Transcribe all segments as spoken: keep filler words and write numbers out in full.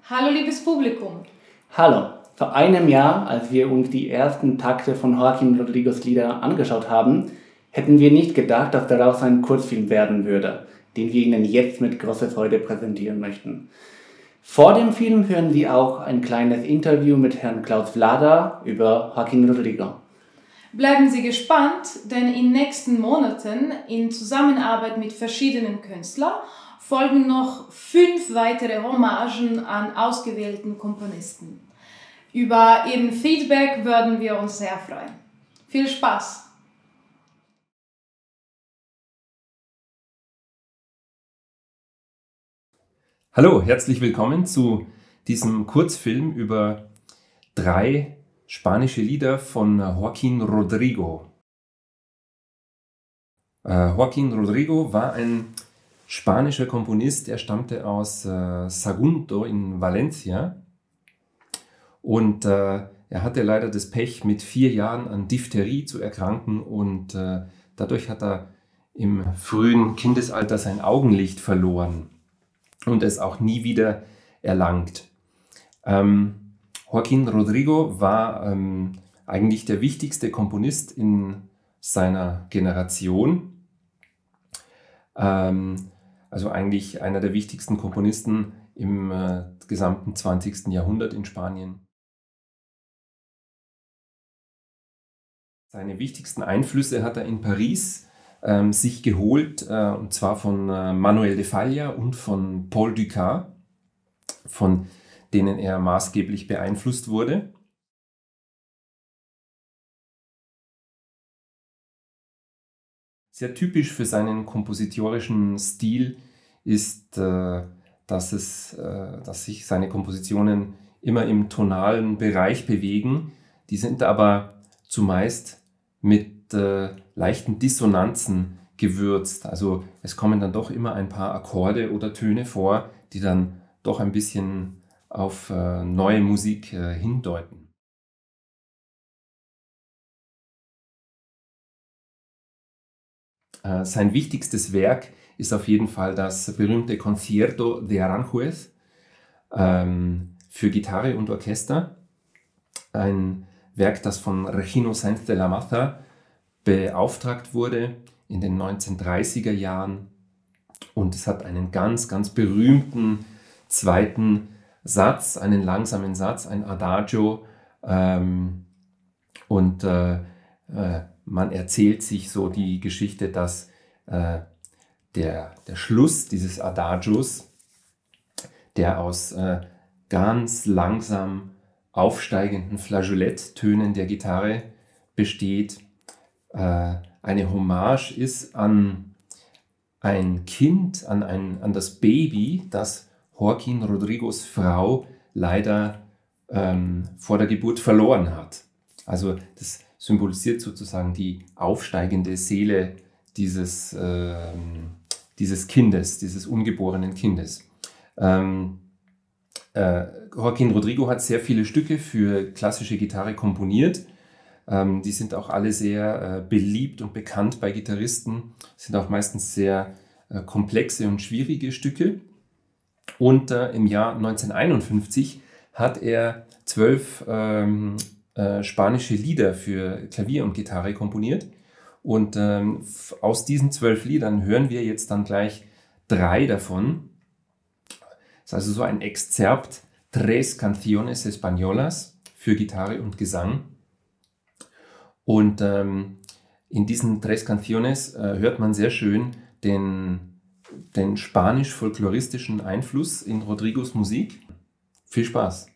Hallo liebes Publikum. Hallo, vor einem Jahr, als wir uns die ersten Takte von Joaquín Rodrigos Lieder angeschaut haben, hätten wir nicht gedacht, dass daraus ein Kurzfilm werden würde, den wir Ihnen jetzt mit großer Freude präsentieren möchten. Vor dem Film hören Sie auch ein kleines Interview mit Herrn Klaus Vlada über Joaquín Rodrigo. Bleiben Sie gespannt, denn in den nächsten Monaten in Zusammenarbeit mit verschiedenen Künstlern folgen noch fünf weitere Hommagen an ausgewählten Komponisten. Über Ihren Feedback würden wir uns sehr freuen. Viel Spaß! Hallo, herzlich willkommen zu diesem Kurzfilm über drei spanische Lieder von Joaquín Rodrigo. Äh, Joaquín Rodrigo war ein spanischer Komponist, er stammte aus äh, Sagunto in Valencia und äh, er hatte leider das Pech, mit vier Jahren an Diphtherie zu erkranken und äh, dadurch hat er im frühen Kindesalter sein Augenlicht verloren und es auch nie wieder erlangt. Ähm, Joaquín Rodrigo war ähm, eigentlich der wichtigste Komponist in seiner Generation. Ähm, also eigentlich einer der wichtigsten Komponisten im äh, gesamten zwanzigsten Jahrhundert in Spanien. Seine wichtigsten Einflüsse hat er in Paris ähm, sich geholt, äh, und zwar von äh, Manuel de Falla und von Paul Dukas, von denen er maßgeblich beeinflusst wurde. Sehr typisch für seinen kompositorischen Stil ist, äh, dass, es, äh, dass sich seine Kompositionen immer im tonalen Bereich bewegen. Die sind aber zumeist mit äh, leichten Dissonanzen gewürzt. Also es kommen dann doch immer ein paar Akkorde oder Töne vor, die dann doch ein bisschen auf äh, neue Musik äh, hindeuten. Äh, sein wichtigstes Werk ist auf jeden Fall das berühmte Concierto de Aranjuez ähm, für Gitarre und Orchester. Ein Werk, das von Regino Sáenz de la Maza beauftragt wurde in den neunzehnhundertdreißiger Jahren. Und es hat einen ganz, ganz berühmten zweiten Satz, einen langsamen Satz, ein Adagio. Ähm, und äh, äh, man erzählt sich so die Geschichte, dass äh, der, der Schluss dieses Adagios, der aus äh, ganz langsam aufsteigenden Flageoletttönen der Gitarre besteht, äh, eine Hommage ist an ein Kind, an, ein, an das Baby, das Joaquín Rodrigos Frau leider ähm, vor der Geburt verloren hat. Also das symbolisiert sozusagen die aufsteigende Seele dieses, äh, dieses Kindes, dieses ungeborenen Kindes. Ähm, äh, Joaquín Rodrigo hat sehr viele Stücke für klassische Gitarre komponiert. Ähm, die sind auch alle sehr äh, beliebt und bekannt bei Gitarristen, sind auch meistens sehr äh, komplexe und schwierige Stücke. Und äh, im Jahr neunzehnhunderteinundfünfzig hat er zwölf ähm, äh, spanische Lieder für Klavier und Gitarre komponiert. Und ähm, aus diesen zwölf Liedern hören wir jetzt dann gleich drei davon. Das ist also so ein Exzerpt, Tres Canciones Españolas für Gitarre und Gesang. Und ähm, in diesen Tres Canciones äh, hört man sehr schön den, den spanisch-folkloristischen Einfluss in Rodrigos Musik. Viel Spaß!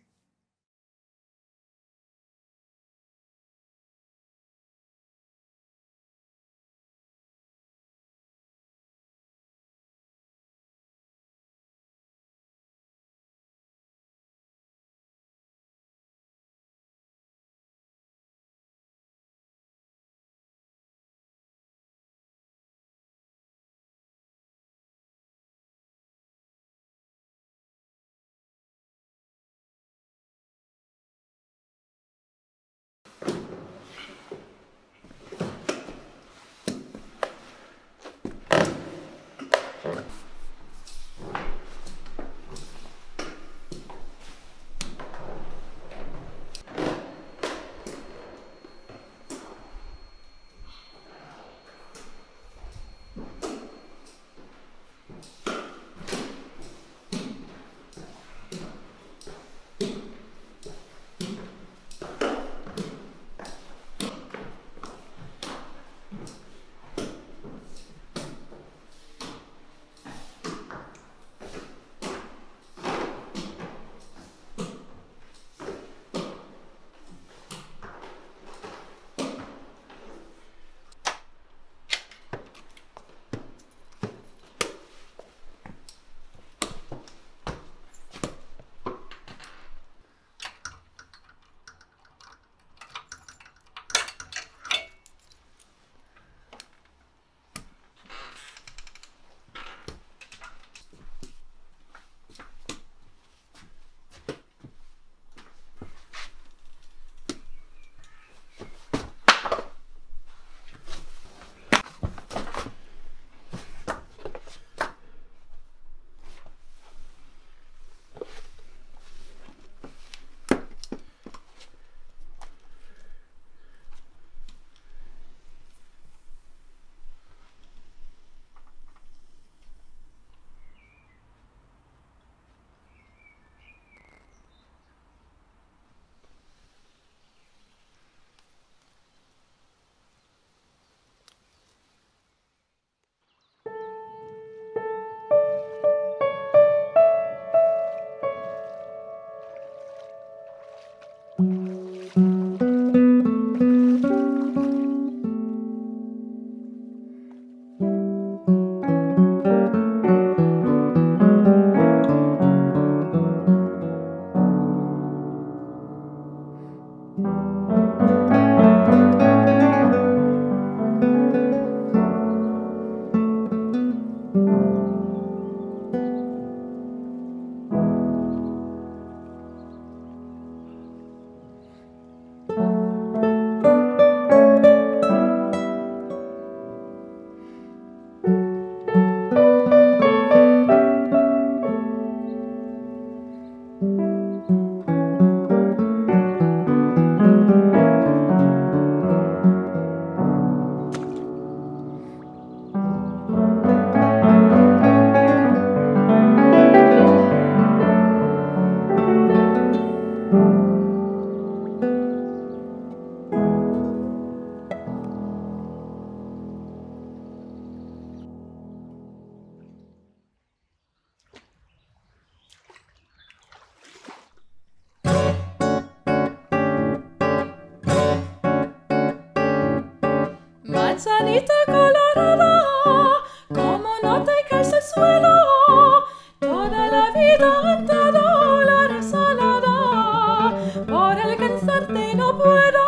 manzanita colorada, como no te caes al suelo, toda la vida han dado la resalada, por alcanzarte no puedo.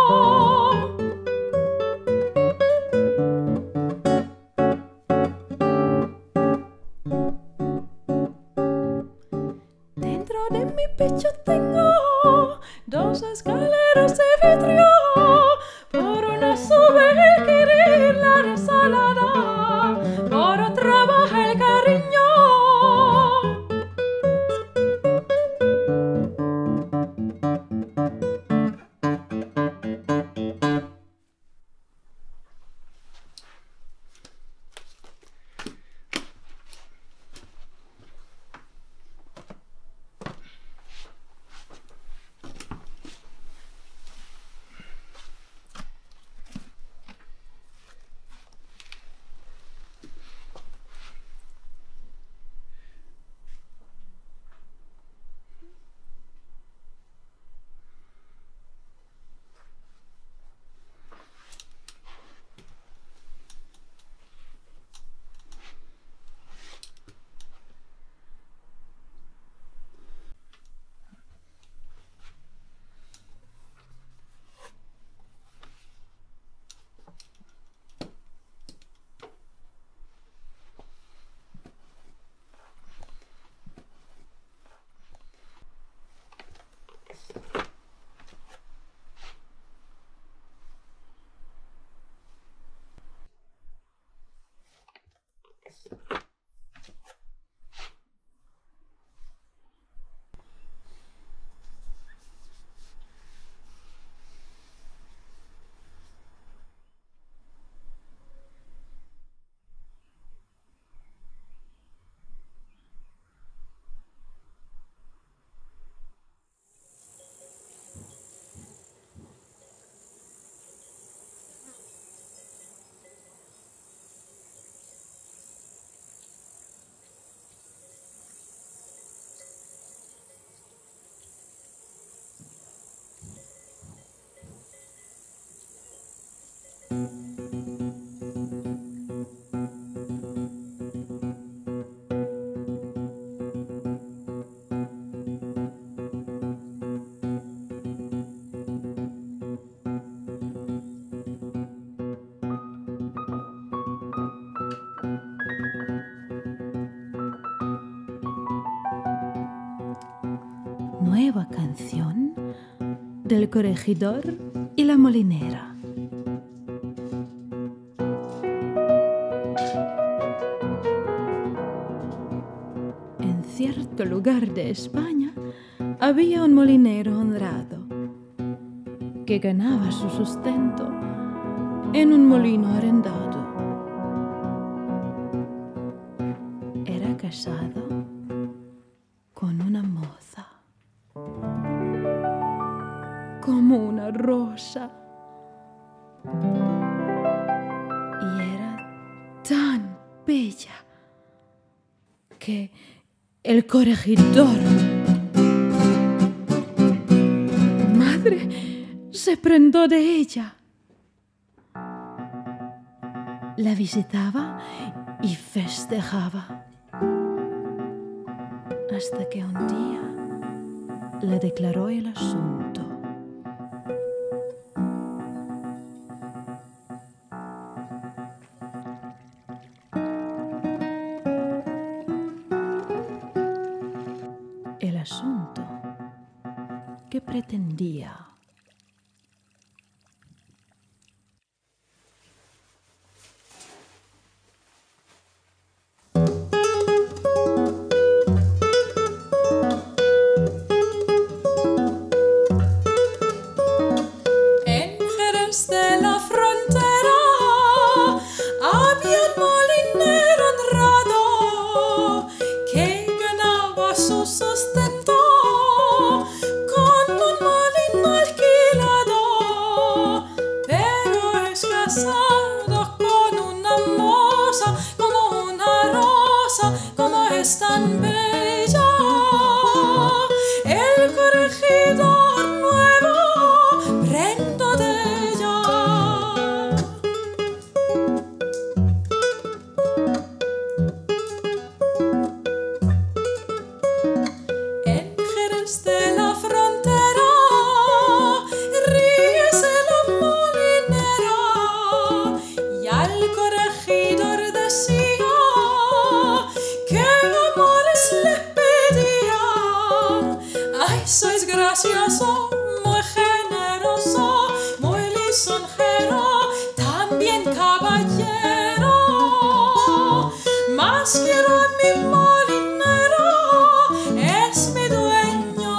Dentro de mi pecho tengo dos escaleras de vidrio, por una sube el querer, la resalada, por otra baja el cariño. Nueva canción del corregidor y la molinera. En cierto lugar de España había un molinero honrado que ganaba su sustento en un molino arrendado. Era casado con una moza, como una rosa, y era tan bella que el corregidor, madre, se prendó de ella. La visitaba y festejaba, hasta que un día le declaró el asunto. El asunto que pretendía. Es tan bella, el corregidor nuevo prendo de ella. regidor decía que el amor les pedía. Ay, sois gracioso, muy generoso, muy lisonjero, también caballero. Más quiero a mi molinero, es mi dueño.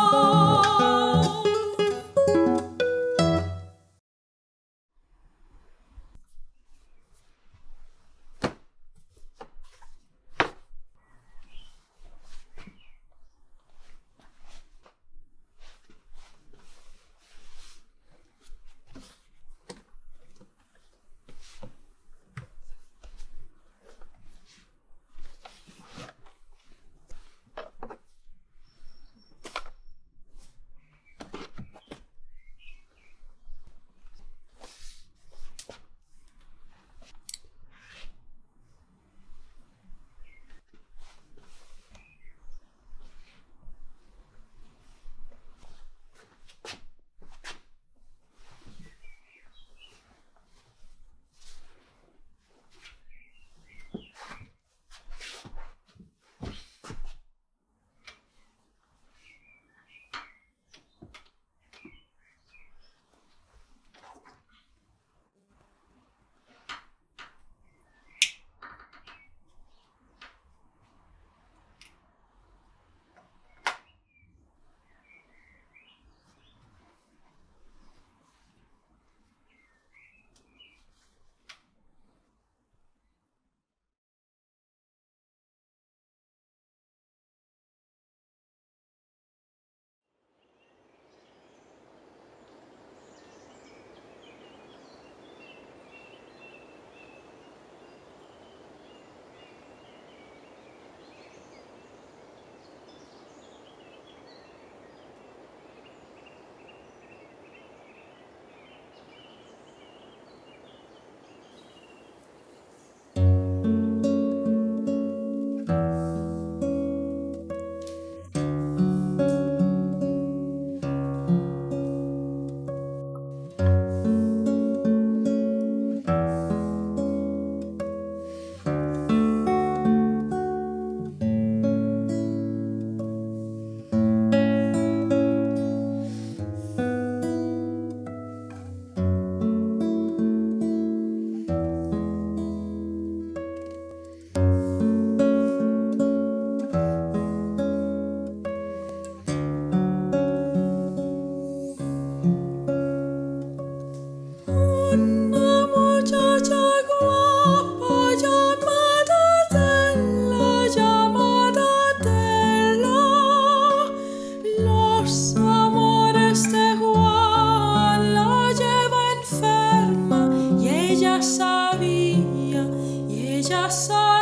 sabía y ella sabía.